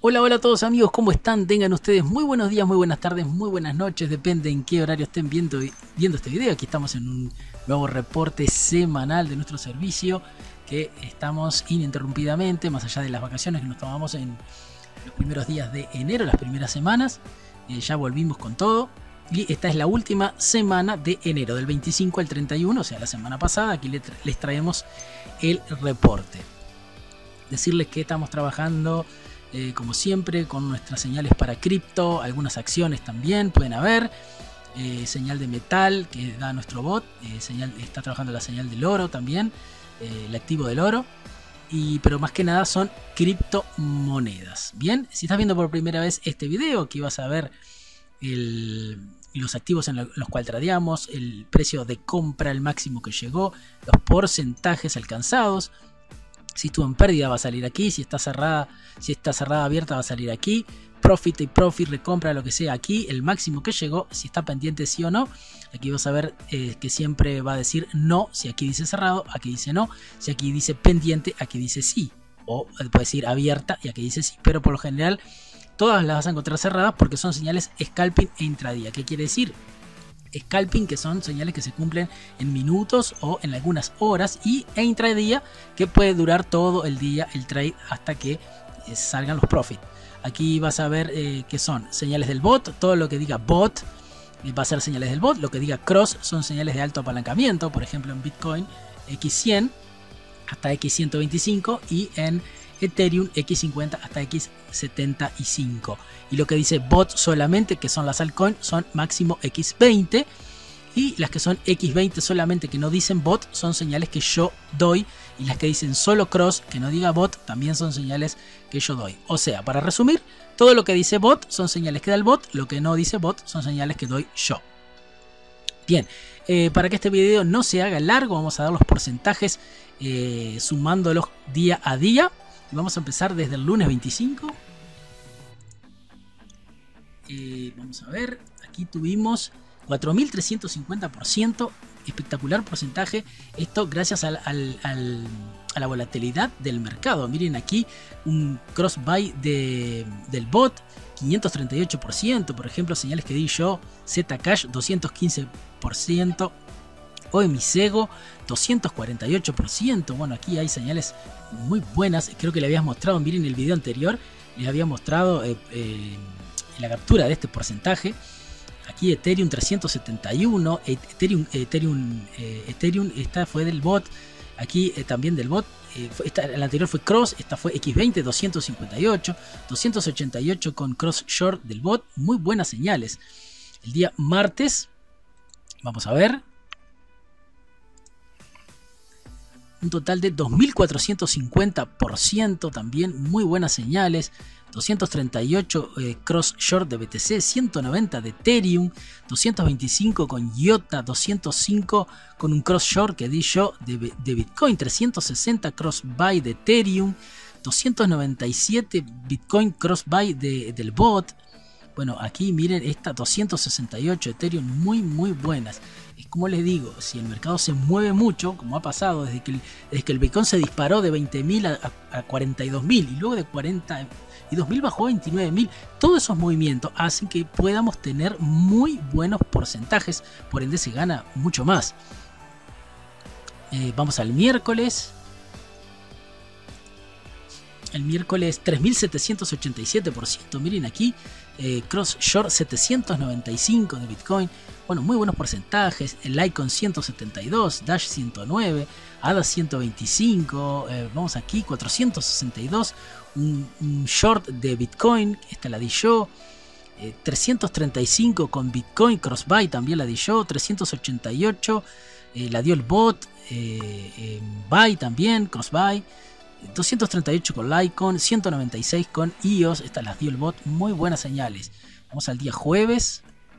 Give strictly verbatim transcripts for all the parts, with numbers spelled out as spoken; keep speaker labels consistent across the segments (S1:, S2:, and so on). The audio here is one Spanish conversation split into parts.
S1: Hola, hola a todos amigos, ¿cómo están? Tengan ustedes muy buenos días, muy buenas tardes, muy buenas noches, depende en qué horario estén viendo, viendo este video. Aquí estamos en un nuevo reporte semanal de nuestro servicio que estamos ininterrumpidamente, más allá de las vacaciones que nos tomamos en los primeros días de enero, las primeras semanas. Eh, ya volvimos con todo y esta es la última semana de enero, del veinticinco al treinta y uno, o sea la semana pasada. Aquí les traemos el reporte. Decirles que estamos trabajando Eh, como siempre con nuestras señales para cripto, algunas acciones también pueden haber, eh, señal de metal que da nuestro bot, eh, señal, está trabajando la señal del oro también, eh, el activo del oro, y, pero más que nada son criptomonedas. Bien, si estás viendo por primera vez este video, aquí vas a ver el, los activos en los cuales tradeamos, el precio de compra, el máximo que llegó, los porcentajes alcanzados. Si estuvo en pérdida va a salir aquí, si está cerrada, si está cerrada abierta va a salir aquí, profit y profit, recompra, lo que sea aquí, el máximo que llegó, si está pendiente sí o no. Aquí vas a ver eh, que siempre va a decir no, si aquí dice cerrado, aquí dice no, si aquí dice pendiente, aquí dice sí, o puede decir abierta y aquí dice sí, pero por lo general todas las vas a encontrar cerradas porque son señales scalping e intradía. ¿Qué quiere decir? Scalping, que son señales que se cumplen en minutos o en algunas horas, y e intradía, que puede durar todo el día el trade hasta que eh, salgan los profits. Aquí vas a ver eh, que son señales del bot, todo lo que diga bot eh, va a ser señales del bot, lo que diga cross son señales de alto apalancamiento, por ejemplo en Bitcoin equis cien hasta equis ciento veinticinco y en Ethereum equis cincuenta hasta equis setenta y cinco, y lo que dice bot solamente, que son las altcoins, son máximo equis veinte, y las que son equis veinte solamente que no dicen bot son señales que yo doy, y las que dicen solo cross que no diga bot también son señales que yo doy. O sea, para resumir, todo lo que dice bot son señales que da el bot, lo que no dice bot son señales que doy yo. Bien, eh, para que este video no se haga largo, vamos a dar los porcentajes eh, sumándolos día a día. Y vamos a empezar desde el lunes veinticinco. Eh, vamos a ver, aquí tuvimos cuatro mil trescientos cincuenta por ciento, espectacular porcentaje. Esto gracias al, al, al, a la volatilidad del mercado. Miren aquí un cross buy de, del bot, quinientos treinta y ocho por ciento. Por ejemplo, señales que di yo, Zcash doscientos quince por ciento. Oemisego doscientos cuarenta y ocho por ciento. Bueno, aquí hay señales muy buenas. Creo que le habías mostrado, miren el video anterior, les había mostrado eh, eh, la captura de este porcentaje. Aquí Ethereum trescientos setenta y uno, Ethereum, Ethereum, eh, Ethereum, esta fue del bot. Aquí eh, también del bot. Eh, esta, la anterior fue cross, esta fue equis veinte, doscientos cincuenta y ocho, doscientos ochenta y ocho con cross short del bot. Muy buenas señales. El día martes, vamos a ver. Un total de dos mil cuatrocientos cincuenta por ciento, también muy buenas señales. Doscientos treinta y ocho eh, cross short de B T C, ciento noventa de Ethereum, doscientos veinticinco con I O T A, doscientos cinco con un cross short que di yo de, de Bitcoin, trescientos sesenta cross buy de Ethereum, doscientos noventa y siete Bitcoin cross buy de, del bot. Bueno, aquí miren esta doscientos sesenta y ocho Ethereum, muy muy buenas. Es como les digo, si el mercado se mueve mucho, como ha pasado desde que el, desde que el Bitcoin se disparó de veinte mil a, a, a cuarenta y dos mil, y luego de cuarenta y dos mil bajó a veintinueve mil, todos esos movimientos hacen que podamos tener muy buenos porcentajes, por ende se gana mucho más. Eh, vamos al miércoles. El miércoles tres mil setecientos ochenta y siete por ciento, miren aquí, eh, cross short setecientos noventa y cinco de Bitcoin, bueno, muy buenos porcentajes. El Litecoin ciento setenta y dos, Dash ciento nueve, A D A ciento veinticinco, eh, vamos aquí cuatrocientos sesenta y dos, un, un short de Bitcoin, esta la di yo, eh, trescientos treinta y cinco con Bitcoin cross buy también la di yo, trescientos ochenta y ocho eh, la dio el bot, eh, eh, buy también, cross buy, doscientos treinta y ocho con Litecoin, ciento noventa y seis con I O S, estas las dio el bot, muy buenas señales. Vamos al día jueves.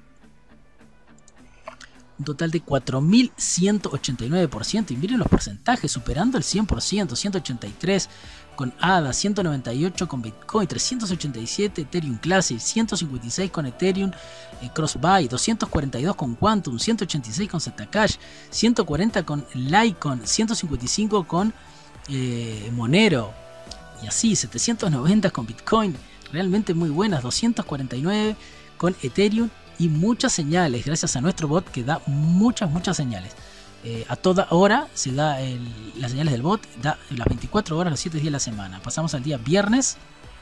S1: Un total de cuatro mil ciento ochenta y nueve por ciento, y miren los porcentajes superando el cien por ciento, ciento ochenta y tres con A D A, ciento noventa y ocho con Bitcoin, trescientos ochenta y siete Ethereum Classic, ciento cincuenta y seis con Ethereum eh, Crossbuy, doscientos cuarenta y dos con Quantum, ciento ochenta y seis con Zcash, ciento cuarenta con Litecoin, ciento cincuenta y cinco con eh, Monero, y así setecientos noventa con Bitcoin. realmente muy buenas, doscientos cuarenta y nueve con Ethereum y muchas señales, gracias a nuestro bot que da muchas, muchas señales. Eh, a toda hora se da el, las señales del bot, da las veinticuatro horas, los siete días de la semana. Pasamos al día viernes.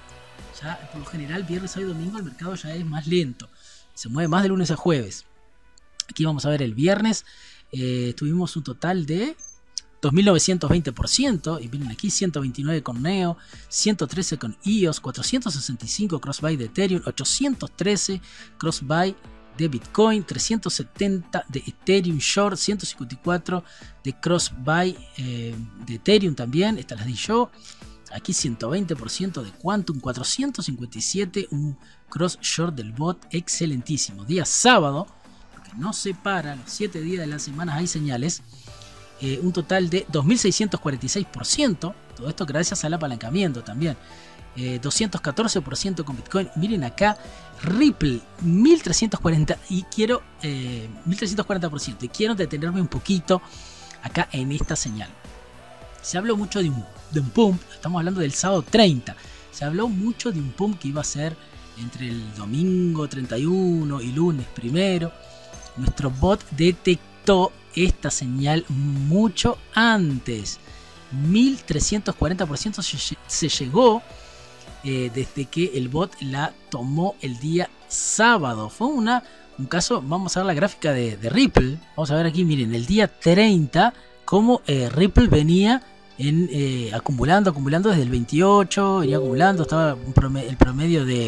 S1: Ya por lo general, viernes, sábado y domingo el mercado ya es más lento. Se mueve más de lunes a jueves. Aquí vamos a ver el viernes. Eh, tuvimos un total de dos mil novecientos veinte por ciento. Y miren aquí, ciento veintinueve con Neo, ciento trece con E O S, cuatrocientos sesenta y cinco cross-buy de Ethereum, ochocientos trece cross-buy de Bitcoin, trescientos setenta de Ethereum Short, ciento cincuenta y cuatro de cross-buy eh, de Ethereum también. Estas las di yo. Aquí ciento veinte por ciento de Quantum, cuatrocientos cincuenta y siete, un cross short del bot excelentísimo. Día sábado, porque no se para, los siete días de la semana hay señales. Eh, un total de dos mil seiscientos cuarenta y seis por ciento. Todo esto gracias al apalancamiento también. Eh, doscientos catorce por ciento con Bitcoin. Miren acá, Ripple mil trescientos cuarenta y quiero eh, mil trescientos cuarenta por ciento. Y quiero detenerme un poquito acá en esta señal. Se habló mucho de un, de un pump, estamos hablando del sábado treinta. Se habló mucho de un pump que iba a ser entre el domingo treinta y uno y lunes primero. Nuestro bot detectó esta señal mucho antes. mil trescientos cuarenta por ciento se, se llegó eh, desde que el bot la tomó el día sábado. Fue una, un caso, vamos a ver la gráfica de, de Ripple. Vamos a ver aquí, miren, el día treinta, cómo eh, Ripple venía en, eh, acumulando, acumulando desde el veintiocho, venía acumulando, estaba un promedio, el promedio de,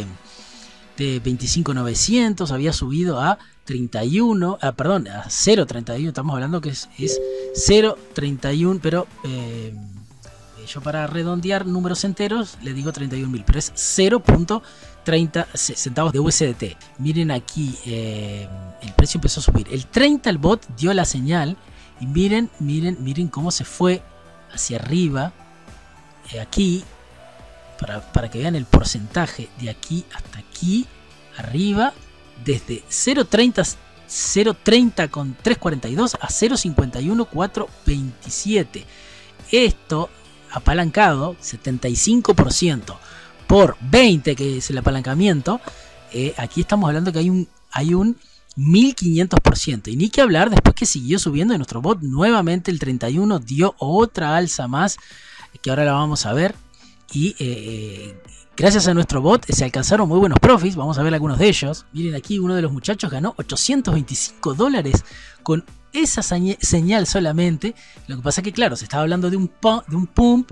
S1: de veinticinco mil novecientos, había subido a treinta y uno, ah, perdón, a cero punto treinta y uno, estamos hablando que es, es cero punto treinta y uno, pero eh, yo para redondear números enteros le digo treinta y un mil, pero es cero punto treinta centavos de U S D T. Miren aquí, eh, el precio empezó a subir. El treinta el bot dio la señal y miren, miren, miren cómo se fue hacia arriba. Eh, aquí, para, para que vean el porcentaje, de aquí hasta aquí, arriba, desde cero punto treinta con trescientos cuarenta y dos a cero punto cincuenta y uno con cuatrocientos veintisiete. Esto apalancado setenta y cinco por ciento por veinte, que es el apalancamiento. Eh, aquí estamos hablando que hay un, hay un mil quinientos por ciento. Y ni que hablar después que siguió subiendo y nuestro bot nuevamente el treinta y uno dio otra alza más, que ahora la vamos a ver. Y eh, gracias a nuestro bot se alcanzaron muy buenos profits. Vamos a ver algunos de ellos. Miren aquí, uno de los muchachos ganó ochocientos veinticinco dólares con esa señal solamente. Lo que pasa es que, claro, se estaba hablando de un, de un pump,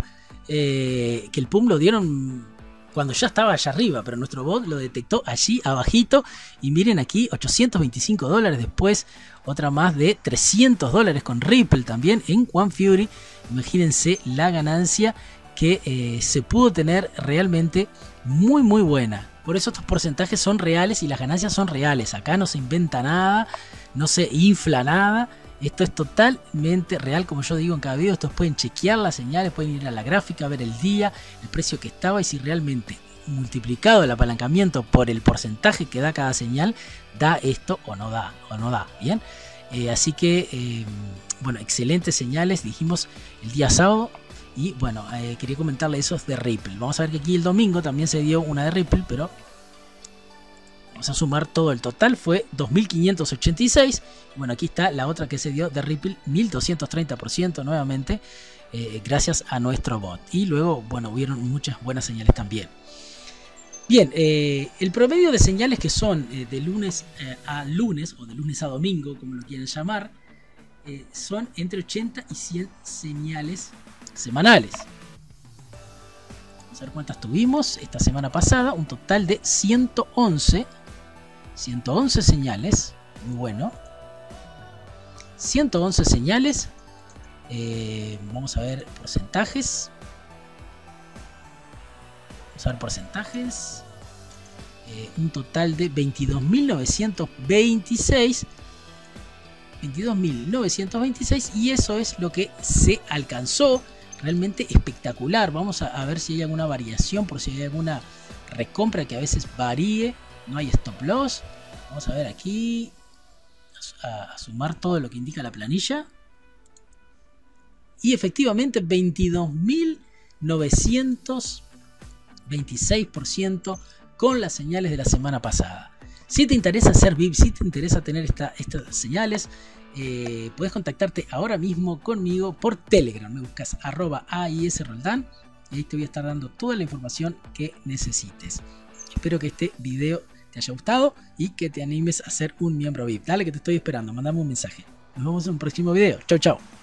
S1: eh, que el pump lo dieron cuando ya estaba allá arriba, pero nuestro bot lo detectó allí abajito. Y miren aquí, ochocientos veinticinco dólares. Después otra más de trescientos dólares con Ripple también en OneFury. Imagínense la ganancia que eh, se pudo tener, realmente muy muy buena. Por eso estos porcentajes son reales y las ganancias son reales. Acá no se inventa nada, no se infla nada. Esto es totalmente real, como yo digo en cada video. Estos pueden chequear las señales, pueden ir a la gráfica, ver el día, el precio que estaba y si realmente multiplicado el apalancamiento por el porcentaje que da cada señal, da esto o no da, o no da. Bien, eh, así que eh, bueno, excelentes señales, dijimos el día sábado. Y bueno, eh, quería comentarle eso de Ripple. Vamos a ver que aquí el domingo también se dio una de Ripple, pero vamos a sumar todo. El total fue dos mil quinientos ochenta y seis. Bueno, aquí está la otra que se dio de Ripple, mil doscientos treinta por ciento nuevamente, eh, gracias a nuestro bot. Y luego, bueno, hubieron muchas buenas señales también. Bien, eh, el promedio de señales que son eh, de lunes eh, a lunes, o de lunes a domingo, como lo quieren llamar, eh, son entre ochenta y cien señales semanales. Vamos a ver cuántas tuvimos esta semana pasada. Un total de ciento once señales. Muy bueno. ciento once señales. Eh, vamos a ver porcentajes. Vamos a ver porcentajes. Eh, un total de veintidós mil novecientos veintiséis. veintidós mil novecientos veintiséis. Y eso es lo que se alcanzó. Realmente espectacular. Vamos a, a ver si hay alguna variación, por si hay alguna recompra que a veces varíe. No hay stop loss. Vamos a ver aquí, a, a sumar todo lo que indica la planilla. Y efectivamente veintidós mil novecientos veintiséis por ciento con las señales de la semana pasada. Si te interesa ser V I P, si te interesa tener esta, estas señales, eh, puedes contactarte ahora mismo conmigo por Telegram. Me buscas arroba aisroldán y ahí te voy a estar dando toda la información que necesites. Espero que este video te haya gustado y que te animes a ser un miembro V I P. Dale, que te estoy esperando, mandame un mensaje. Nos vemos en un próximo video. Chau, chau.